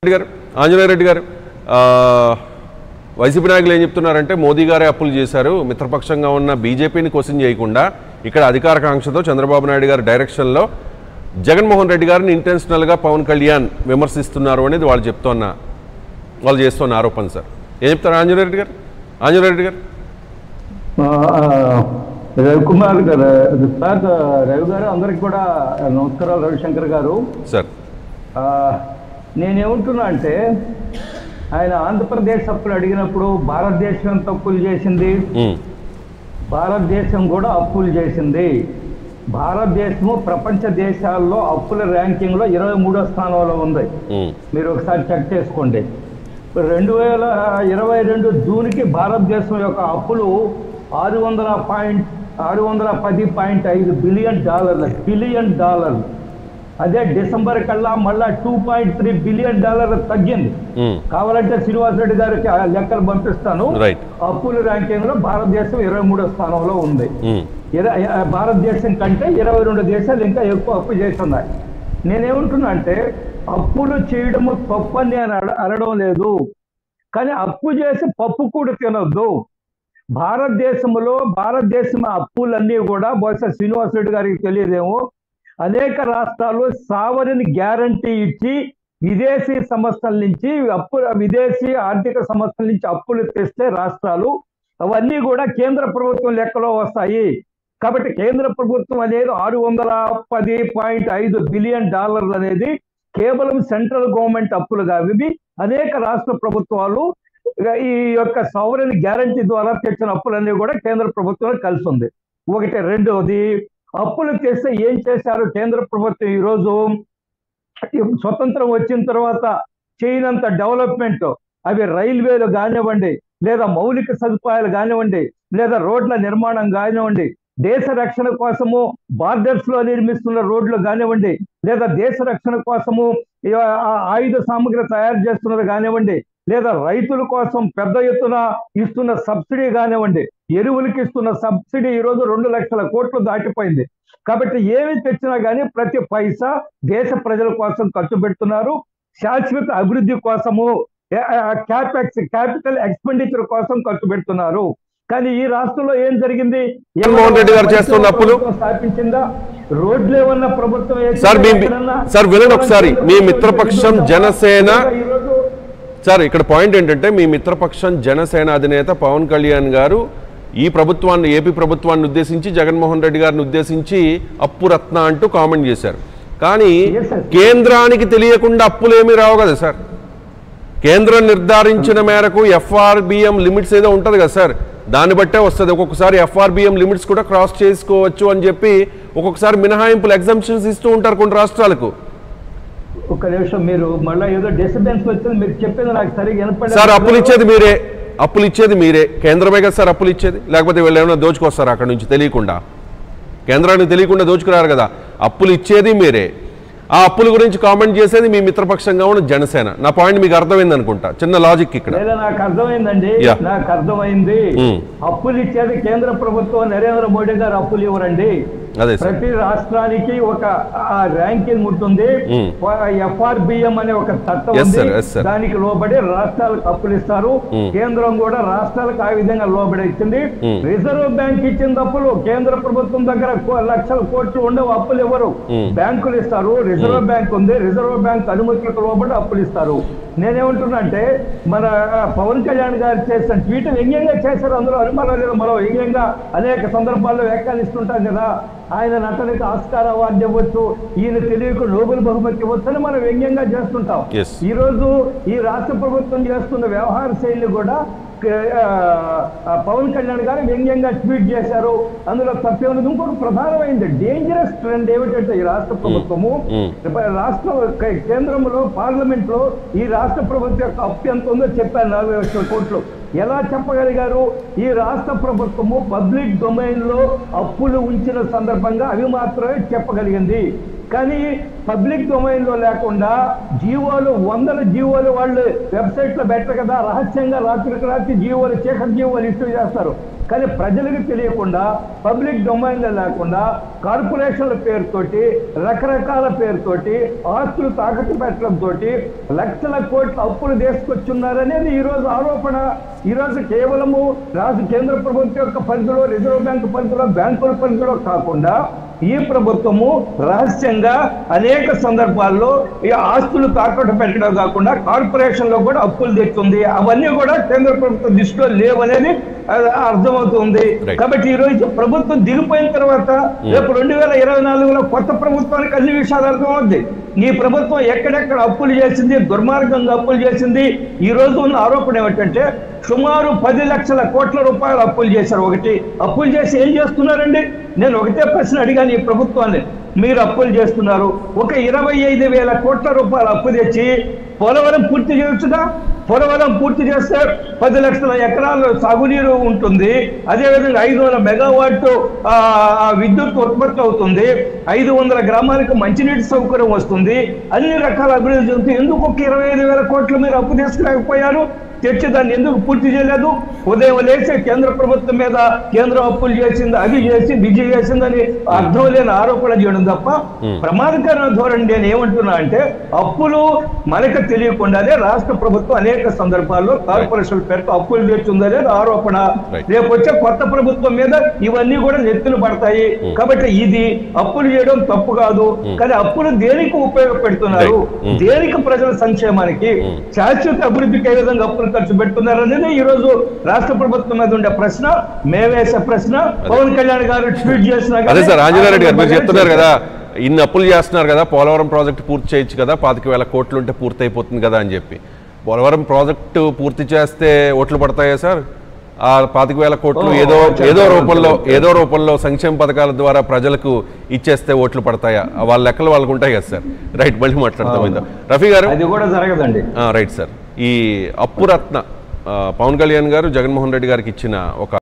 గారు ఆంజనేయ రెడ్డి గారు వైసీపీ నాయకులు ఏం చెప్తున్నారంటే మోదీ గారే అప్పులు చేశారు, మిత్రపక్షంగా ఉన్న బీజేపీని క్వశ్చన్ చేయకుండా ఇక్కడ అధికారకాంక్షతో చంద్రబాబు నాయుడు గారి డైరెక్షన్లో జగన్మోహన్ రెడ్డి గారిని ఇంటెన్షనల్గా పవన్ కళ్యాణ్ విమర్శిస్తున్నారు అనేది వాళ్ళు చేస్తున్న ఆరోపణ. సార్ ఏం చెప్తారు ఆంజనేయ రెడ్డి గారు? రవికుమార్ గారు సార్, రవి గారు అందరికి కూడా నమస్కారాలు. రవిశంకర్ గారు సార్, నేనేమంటున్నా అంటే ఆయన ఆంధ్రప్రదేశ్ అప్పులు అడిగినప్పుడు భారతదేశం ఎంత అప్పులు చేసింది, భారతదేశం కూడా అప్పులు చేసింది. భారతదేశము ప్రపంచ దేశాల్లో అప్పుల ర్యాంకింగ్ లో 23వ స్థానంలో ఉంది. మీరు ఒకసారి చెక్ చేసుకోండి. 2022 జూన్కి భారతదేశం యొక్క అప్పులు 610.5 బిలియన్ డాలర్లు. అదే డిసెంబర్ కల్లా మళ్ళా 2.3 బిలియన్ డాలర్లు తగ్గింది. కావాలంటే శ్రీనివాస్ రెడ్డి గారికి లెక్కలు పంపిస్తాను. అప్పుల ర్యాంకింగ్ లో భారతదేశం 23వ స్థానంలో ఉంది. భారతదేశం కంటే 22 దేశాలు ఇంకా ఎక్కువ అప్పు చేస్తున్నాయి. నేనేమంటున్నా అంటే అప్పులు చేయడము తప్పని నేను అనడం లేదు, కానీ అప్పు చేసి పప్పు కూడా తినొద్దు. భారతదేశం అప్పులన్నీ కూడా బహుశా శ్రీనివాస్ రెడ్డి గారికి తెలియదేమో, అనేక రాష్ట్రాలు సావరిని గ్యారంటీ ఇచ్చి విదేశీ ఆర్థిక సంస్థల నుంచి అప్పులు తెస్తే రాష్ట్రాలు అవన్నీ కూడా కేంద్ర ప్రభుత్వం లెక్కలో వస్తాయి. కాబట్టి కేంద్ర ప్రభుత్వం అనేది 610.5 బిలియన్ డాలర్లు అనేది కేవలం సెంట్రల్ గవర్నమెంట్ అప్పులు కాదు. ఇవి అనేక రాష్ట్ర ప్రభుత్వాలు ఈ యొక్క సావరిన్ గ్యారంటీ ద్వారా తెచ్చిన అప్పులన్నీ కూడా కేంద్ర ప్రభుత్వం కలిసి ఉంది. ఒకటి. రెండవది, అప్పులు తెస్తే ఏం చేశారు కేంద్ర ప్రభుత్వం? ఈరోజు స్వతంత్రం వచ్చిన తర్వాత చేయనంత డెవలప్మెంట్, అవి రైల్వేలు కానివ్వండి, లేదా మౌలిక సదుపాయాలు కానివ్వండి, లేదా రోడ్ల నిర్మాణం కానివ్వండి, దేశ రక్షణ కోసము బార్డర్స్ లో నిర్మిస్తున్న రోడ్లు కానివ్వండి, లేదా దేశ రక్షణ కోసము ఆయుధ సామగ్రి తయారు చేస్తున్నది కానివ్వండి, లేదా రైతుల కోసం పెద్ద ఎత్తున ఇస్తున్న సబ్సిడీ కానివ్వండి, ఎరువులకి ఇస్తున్న సబ్సిడీ ఈరోజు 2 లక్షల కోట్లు దాటిపోయింది. కాబట్టి ఏమి తెచ్చినా కానీ ప్రతి పైసా దేశ ప్రజల కోసం ఖర్చు పెడుతున్నారు. శాశ్వత అభివృద్ధి కోసము క్యాపిటల్ ఎక్స్పెండిచర్ కోసం ఖర్చు పెడుతున్నారు. కానీ ఈ రాష్ట్రంలో ఏం జరిగింది? జగన్మోహన్ రెడ్డి గారు చేస్తున్న అప్పులు స్థాపించిందా? రోడ్లు ఏమన్నా ప్రభుత్వం సార్ వినండి ఒకసారి. మీ మిత్రపక్షం జనసేన సార్, ఇక్కడ పాయింట్ ఏంటంటే మీ మిత్రపక్షం జనసేన అధినేత పవన్ కళ్యాణ్ గారు ఈ ప్రభుత్వాన్ని, ఏపీ ప్రభుత్వాన్ని ఉద్దేశించి, జగన్మోహన్ రెడ్డి గారిని ఉద్దేశించి అప్పు రత్న అంటూ కామెంట్ చేశారు. కానీ కేంద్రానికి తెలియకుండా అప్పులేమీ రావు కదా సార్. కేంద్రం నిర్ధారించిన మేరకు FRBM లిమిట్స్ ఏదో ఉంటుంది కదా సార్, దాన్ని బట్టే వస్తుంది. ఒక్కొక్కసారి FRBM లిమిట్స్ కూడా క్రాస్ చేసుకోవచ్చు అని చెప్పి ఒక్కొక్కసారి మినహాయింపులు, ఎగ్జంప్షన్స్ ఇస్తూ ఉంటారు కొన్ని రాష్ట్రాలకు. ఒక నిమిషం, మీరు మళ్ళీ ఏదో డిస్టర్బెన్స్ వచ్చింది, మీరు చెప్పేది నాకు సరిగ్గా వినపడలేదు. సార్, అప్పులు ఇచ్చేది మీరే, కేంద్రమే కదా సార్ అప్పులు ఇచ్చేది. లేకపోతే వీళ్ళు ఏమైనా దోచుకొస్తారు అక్కడ నుంచి తెలియకుండా, కేంద్రానికి తెలియకుండా దోచుకురారు కదా. అప్పులు ఇచ్చేది మీరే, ఆ అప్పుల గురించి కామెంట్ చేసేది మీ మిత్రపక్షంగా ఉన్న జనసేన. నా పాయింట్ మీకు అర్థమైంది అనుకుంటా, చిన్న లాజిక్ ఇక్కడ. నాకు అర్థమైందండి, నాకు అర్థమైంది. అప్పులు ఇచ్చేది కేంద్ర ప్రభుత్వం, నరేంద్ర మోడీ గారు అప్పులు ఇవ్వరండి. ప్రతి రాష్ట్రానికి ఒక ర్యాంకింగ్ ఉంటుంది. FRBM అనే ఒక చట్టం ఉంది, దానికి లోబడి రాష్ట్రాలకు అప్పులు ఇస్తారు. కేంద్రం కూడా రాష్ట్రాలకు ఆ విధంగా లోబడి ఇచ్చింది. రిజర్వ్ బ్యాంక్ ఇచ్చిన అప్పులు కేంద్ర ప్రభుత్వం దగ్గర లక్షల కోట్లు ఉండవు, అప్పులు ఇవ్వరు, బ్యాంకులు ఇస్తారు. రిజర్వ్ బ్యాంక్ ఉంది, రిజర్వ్ బ్యాంక్ అనుమతులకు లోబడి అప్పులు ఇస్తారు. నేనేమంటున్నా అంటే మన పవన్ కళ్యాణ్ గారు చేసిన ట్వీట్ వ్యంగ్యంగా చేశారు, అందులో అనుమానం లేదు. మనం వ్యంగ్యంగా అనేక సందర్భాల్లో వ్యాఖ్యానిస్తుంటాం కదా. ఆయన నటనకి ఆస్కార్ అవార్డు ఇవ్వచ్చు, ఈయన తెలియకు నోబెల్ బహుమతి ఇవ్వచ్చు అని మనం వ్యంగ్యంగా చేస్తుంటాం. ఈ రోజు ఈ రాష్ట్ర ప్రభుత్వం చేస్తున్న వ్యవహార శైలి కూడా పవన్ కళ్యాణ్ గారు వ్యంగ్యంగా ట్వీట్ చేశారు, అందులో తప్పేమన్నది. ఇంకొక ప్రధానమైంది డేంజరస్ ట్రెండ్ ఏమిటంటే ఈ రాష్ట్ర ప్రభుత్వము, కేంద్రంలో పార్లమెంట్ లో ఈ రాష్ట్ర ప్రభుత్వం యొక్క అప్పు ఎంత ఉందో చెప్పారు, 40 లక్షల కోట్లు. ఎలా చెప్పగలిగారు? ఈ రాష్ట్ర ప్రభుత్వము పబ్లిక్ డొమైన్ లో అప్పులు ఉంచిన సందర్భంగా అవి మాత్రమే చెప్పగలిగింది. కానీ పబ్లిక్ డొమైన్ లో లేకుండా జీవోలు, వందల జీవోలు వాళ్ళు వెబ్సైట్ లో పెట్టరు కదా, రహస్యంగా రాత్రికి రాత్రి జీవోలు, చీకటి జీవోలు ఇష్యూ చేస్తారు. కానీ ప్రజలకు తెలియకుండా, పబ్లిక్ డొమైన్ లో లేకుండా కార్పొరేషన్ల పేరుతోటి, రకరకాల పేరుతోటి ఆస్తులు తాకట్టు పెట్టడంతో లక్షల కోట్ల అప్పులు తీసుకొచ్చున్నారనేది ఈరోజు ఆరోపణ. ఈరోజు కేవలము కేంద్ర ప్రభుత్వం యొక్క పరిధిలో, రిజర్వ్ బ్యాంకు పరిధిలో, బ్యాంకుల పరిధిలో కాకుండా ఈ ప్రభుత్వము రహస్యంగా అనేక సందర్భాల్లో ఈ ఆస్తులు తాకట్టు పెట్టడం కాకుండా కార్పొరేషన్లో కూడా అప్పులు తెచ్చుంది. అవన్నీ కూడా కేంద్ర ప్రభుత్వం దృష్టిలో లేవనేది అర్థమవుతుంది. కాబట్టి ఈ రోజు ప్రభుత్వం దిగిపోయిన తర్వాత రేపు 2024లో కొత్త ప్రభుత్వానికి అన్ని విషయాలు అర్థమవుతుంది. ఈ ప్రభుత్వం ఎక్కడెక్కడ అప్పులు చేసింది, దుర్మార్గంగా అప్పులు చేసింది. ఈ రోజు ఉన్న ఆరోపణ ఏమిటంటే సుమారు 10 లక్షల కోట్ల రూపాయలు అప్పులు చేశారు. ఒకటి అప్పులు చేసి ఏం చేస్తున్నారండి? నేను ఒకటే ప్రశ్న అడిగాను ఈ ప్రభుత్వాన్ని. మీరు అప్పులు చేస్తున్నారు, ఒక 25,000 కోట్ల రూపాయలు అప్పు తెచ్చి పోలవరం పూర్తి చేయొచ్చుగా? పోలవరం పూర్తి చేస్తే 10 లక్షల ఎకరాలు సాగునీరు ఉంటుంది. అదేవిధంగా 500 మెగావాట్ విద్యుత్ ఉత్పత్తి అవుతుంది. 500 గ్రామాలకు మంచినీటి సౌకర్యం వస్తుంది. అన్ని రకాల అభివృద్ధి జరుగుతుంది. ఎందుకు ఒక 25,000 కోట్లు మీరు అప్పు తీసుకురాకపోయారు? తెచ్చి దాన్ని ఎందుకు పూర్తి చేయలేదు? ఉదయం లేచే కేంద్ర ప్రభుత్వం మీద కేంద్రం అప్పులు చేసింది, అది చేసింది, ఇది చేసిందని అర్థం లేని ఆరోపణ చేయడం తప్ప ప్రమాదకరమైన ధోరణి. నేను ఏమంటున్నా అంటే అప్పులు మనకు తెలియకుండానే రాష్ట్ర ప్రభుత్వం అనేక సందర్భాల్లో కార్పొరేషన్ పేరుతో అప్పులు తెచ్చిందనేది ఆరోపణ. రేపు వచ్చే కొత్త ప్రభుత్వం మీద ఇవన్నీ కూడా నెత్తులు పడతాయి. కాబట్టి ఇది అప్పులు చేయడం తప్పు కాదు, కానీ అప్పులు దేనికి ఉపయోగపెడుతున్నారు, దేనికి ప్రజల సంక్షేమానికి, శాశ్వత అభివృద్ధికి ఏ విధంగా అప్పులు ఖర్చు పెడుతున్నారు అనేది ఈ రోజు రాష్ట్ర ప్రభుత్వం మీద ఉండే ప్రశ్న, మేవేసే ప్రశ్న. పవన్ కళ్యాణ్ గారు ట్వీట్ చేసిన అదే సార్, ఆంజనేయరెడ్డి గారు మీరు చెప్తున్నారు కదా, ఇన్ని అప్పులు చేస్తున్నారు కదా, పోలవరం ప్రాజెక్టు పూర్తి చేయొచ్చు కదా, 25,000 కోట్లు ఉంటే పూర్తి అయిపోతుంది కదా అని చెప్పి. పోలవరం ప్రాజెక్టు పూర్తి చేస్తే ఓట్లు పడతాయా సార్? ఆ 25,000 కోట్లు ఏదో రూపంలో సంక్షేమ పథకాల ద్వారా ప్రజలకు ఇచ్చేస్తే ఓట్లు పడతాయా? వాళ్ళ లెక్కలు వాళ్ళకు ఉంటాయి కదా సార్. రైట్, మళ్ళీ మాట్లాడతాం. రఫీ గారు, అది కూడా జరగదండి. రైట్ సార్, ఈ అప్పురత్న పవన్ కళ్యాణ్ గారు జగన్మోహన్ రెడ్డి గారికి ఇచ్చిన ఒక